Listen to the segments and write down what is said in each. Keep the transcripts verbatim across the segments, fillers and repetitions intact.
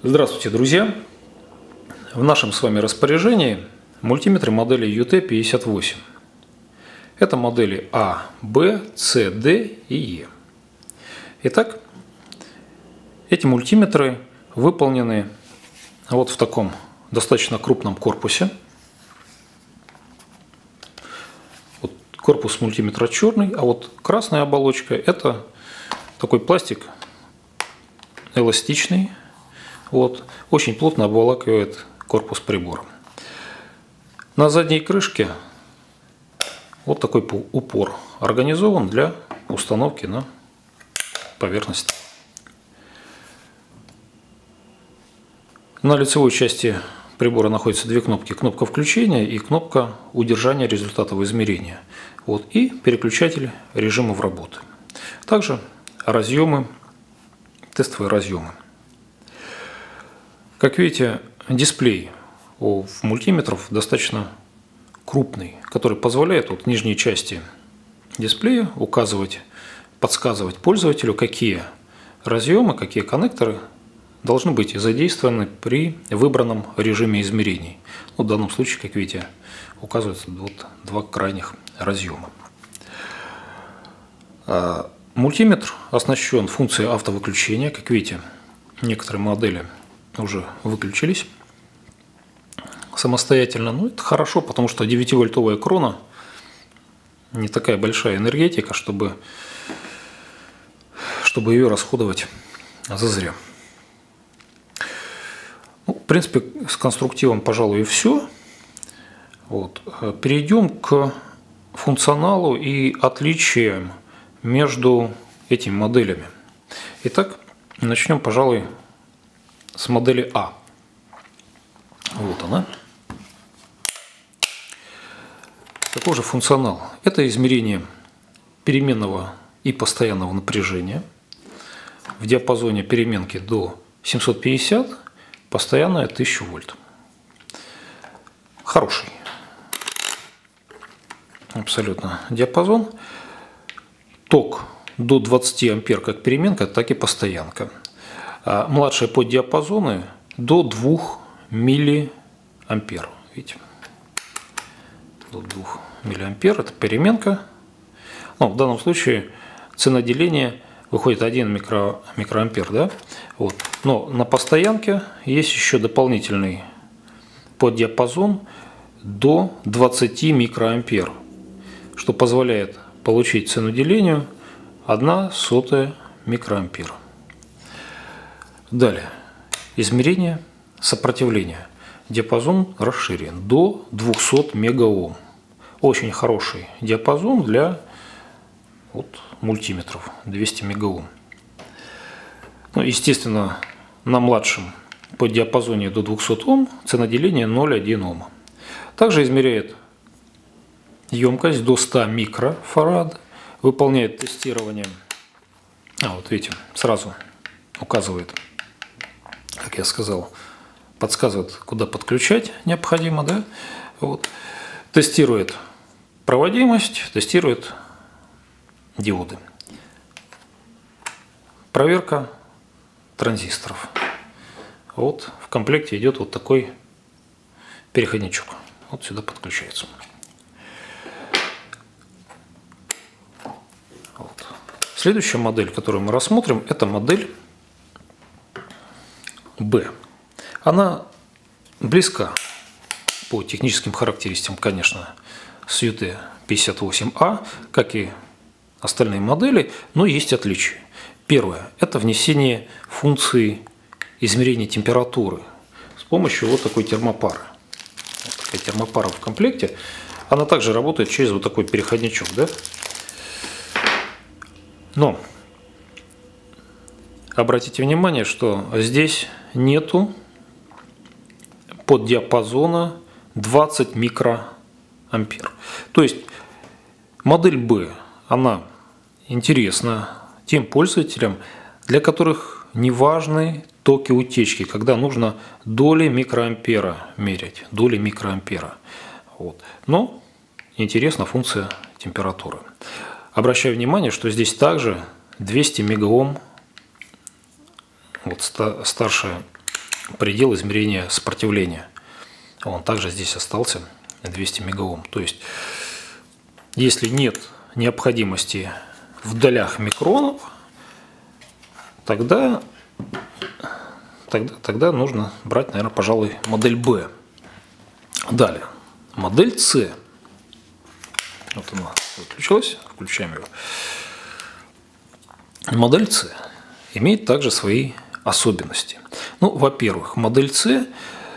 Здравствуйте, друзья! В нашем с вами распоряжении мультиметры модели ю тэ пятьдесят восемь. Это модели А, Б, С, Д и Е. Итак, эти мультиметры выполнены вот в таком достаточно крупном корпусе. Вот корпус мультиметра черный, а вот красная оболочка – это такой пластик эластичный. Вот, очень плотно обволакивает корпус прибора. На задней крышке вот такой упор организован для установки на поверхность. На лицевой части прибора находятся две кнопки: кнопка включения и кнопка удержания результатов измерения. Вот, и переключатель режимов работы. Также разъемы, тестовые разъемы. Как видите, дисплей у мультиметров достаточно крупный, который позволяет вот в нижней части дисплея указывать, подсказывать пользователю, какие разъемы, какие коннекторы должны быть задействованы при выбранном режиме измерений. Ну, в данном случае, как видите, указываются вот два крайних разъема. Мультиметр оснащен функцией автовыключения. Как видите, некоторые модели уже выключились самостоятельно. Ну, это хорошо, потому что девятивольтовая крона не такая большая энергетика, чтобы, чтобы ее расходовать зазря. Ну, в принципе, с конструктивом, пожалуй, и все. Вот. Перейдем к функционалу и отличиям между этими моделями. Итак, начнем, пожалуй, с модели А. Вот она. Такой же функционал. Это измерение переменного и постоянного напряжения в диапазоне переменки до семьсот пятьдесят, постоянная тысяча вольт. Хороший абсолютно диапазон. Ток до двадцати ампер как переменка, так и постоянка. А младшие поддиапазоны до двух миллиампер. Видите? До двух миллиампер это переменка. Ну, в данном случае ценоделение выходит один микро, микроампер. Да? Вот. Но на постоянке есть еще дополнительный поддиапазон до двадцати микроампер, что позволяет получить ценоделению одна сотая микроампер. Далее. Измерение сопротивления. Диапазон расширен до двухсот мегаом. Очень хороший диапазон для вот, мультиметров. двести мегаом. Ну, естественно, на младшем по диапазоне до двухсот Ом ценоделение ноль целых одна десятая Ома. Также измеряет емкость до ста микрофарад. Выполняет тестирование. А, вот видите, сразу указывает, как я сказал, подсказывает, куда подключать необходимо, да? Вот. Тестирует проводимость, тестирует диоды. Проверка транзисторов. Вот в комплекте идет вот такой переходничок. Вот сюда подключается. Вот. Следующая модель, которую мы рассмотрим, это модель Б. Она близка по техническим характеристикам, конечно, с ю тэ пятьдесят восемь А, как и остальные модели, но есть отличия. Первое – это внесение функции измерения температуры с помощью вот такой термопары. Вот такая термопара в комплекте. Она также работает через вот такой переходничок. Да? Но обратите внимание, что здесь нету поддиапазона двадцать микроампер. То есть модель Б, она интересна тем пользователям, для которых не важны токи утечки, когда нужно доли микроампера мерять, доли микроампера. Вот. Но интересна функция температуры. Обращаю внимание, что здесь также двести мегаом, вот старшая предел измерения сопротивления. Он также здесь остался двести мегаом. То есть, если нет необходимости в долях микронов, тогда, тогда, тогда нужно брать, наверное, пожалуй, модель Б. Далее, модель С. Вот она выключилась, включаем ее. Модель С имеет также свои особенности. Ну, во-первых, модель С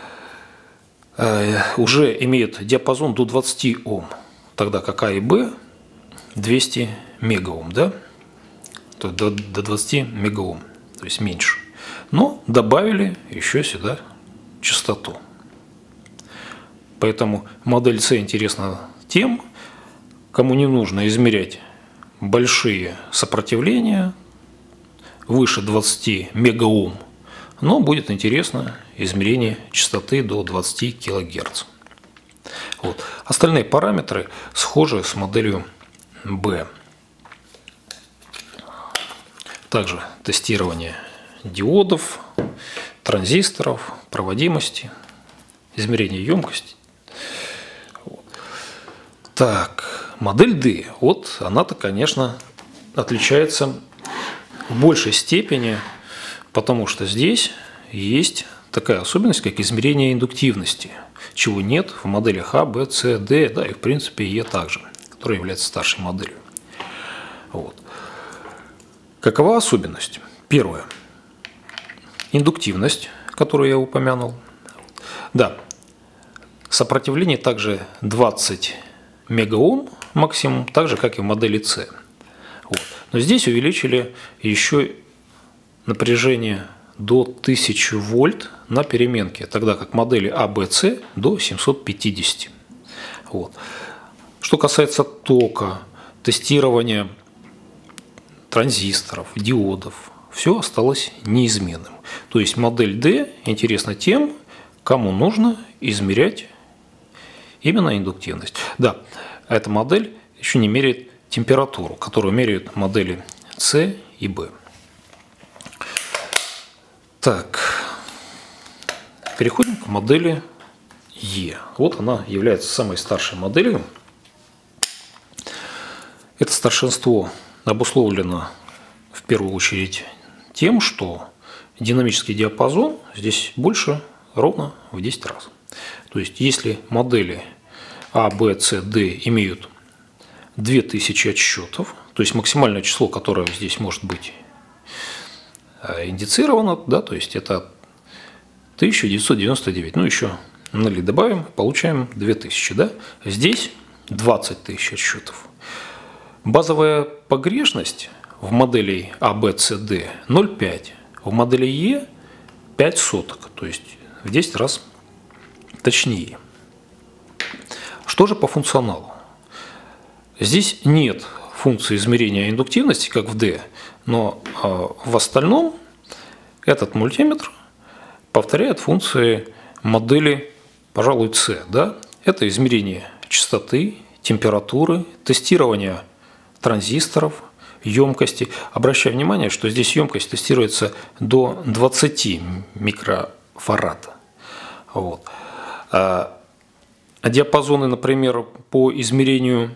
э, уже имеет диапазон до двадцати Ом, тогда как А и Б двести мегаом, да? То есть до, до двадцати мегаом, то есть меньше. Но добавили еще сюда частоту. Поэтому модель С интересна тем, кому не нужно измерять большие сопротивления выше двадцати мегаом, но будет интересно измерение частоты до двадцати килогерц. Вот. Остальные параметры схожи с моделью Б. Также тестирование диодов, транзисторов, проводимости, измерение емкости. Вот. Так, модель D, вот она-то, конечно, отличается в большей степени, потому что здесь есть такая особенность, как измерение индуктивности, чего нет в моделях А, Б, С, Д, да и в принципе Е также, которая является старшей моделью. Вот. Какова особенность? Первое. Индуктивность, которую я упомянул. Да, сопротивление также двадцать мегаом максимум, так же как и в модели С. Вот. Но здесь увеличили еще напряжение до тысячи вольт на переменке, тогда как модели А, Б, С до семисот пятидесяти. Вот. Что касается тока, тестирования транзисторов, диодов, все осталось неизменным. То есть модель D интересна тем, кому нужно измерять именно индуктивность. Да, эта модель еще не меряет температуру, которую меряют модели С и Б. Так, переходим к модели Е. Вот она является самой старшей моделью. Это старшинство обусловлено в первую очередь тем, что динамический диапазон здесь больше ровно в десять раз. То есть, если модели А, Б, С, Д имеют две тысячи отсчетов, то есть максимальное число, которое здесь может быть индицировано, да, то есть это тысяча девятьсот девяносто девять. Ну, еще нули добавим, получаем две тысячи. Да? Здесь двадцать тысяч отсчетов. Базовая погрешность в модели А, Б, С, Д ноль целых пять. В модели Е пять соток, то есть в десять раз точнее. Что же по функционалу? Здесь нет функции измерения индуктивности, как в D, но в остальном этот мультиметр повторяет функции модели, пожалуй, С. Да? Это измерение частоты, температуры, тестирование транзисторов, емкости. Обращаю внимание, что здесь емкость тестируется до двадцати микрофарад. Вот. А диапазоны, например, по измерению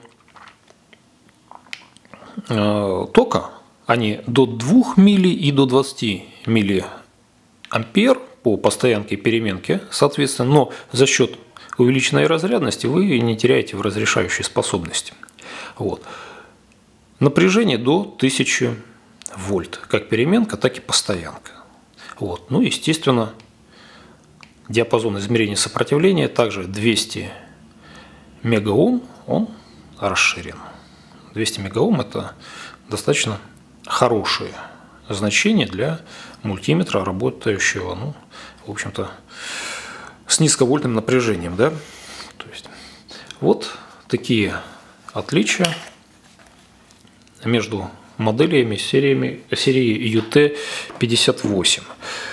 тока, они до двух милли и до двадцати миллиампер по постоянке и переменке, соответственно, но за счет увеличенной разрядности вы не теряете в разрешающей способности. Вот. Напряжение до тысячи вольт, как переменка, так и постоянка. Вот. Ну, естественно, диапазон измерения сопротивления также двести мегаом, он расширен. двести мегаом – это достаточно хорошее значение для мультиметра, работающего, ну, в общем-то, с низковольтным напряжением. Да? То есть, вот такие отличия между моделями сериями, серии Ю Т пятьдесят восемь.